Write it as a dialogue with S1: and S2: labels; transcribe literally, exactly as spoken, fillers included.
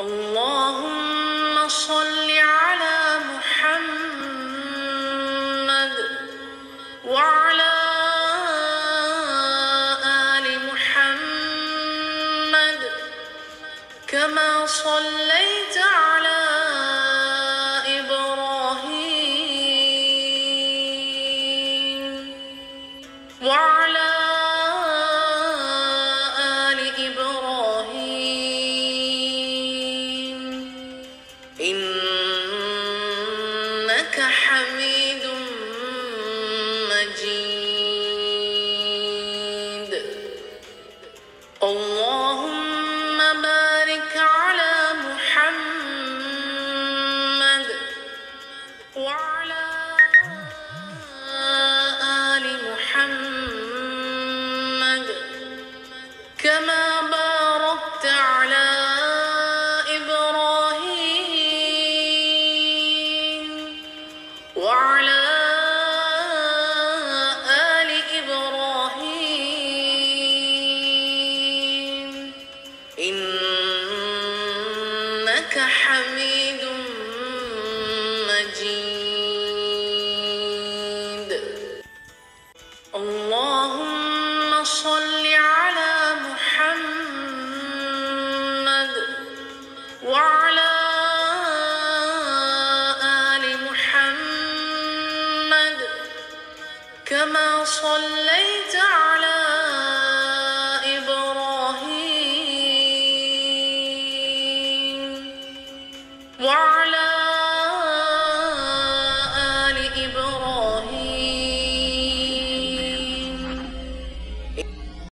S1: اللهم صل على محمد وعلى آل محمد كما صليت على إبراهيم وعلى آل إبراهيم إنك حميد مجيد. اللهم بارك على محمد وعلى آل محمد كما باركت على إبراهيم وعلى آل إبراهيم إنك حميد مجيد. اللهم صل على محمد وعلى آل محمد كما صليت على إبراهيم وعلى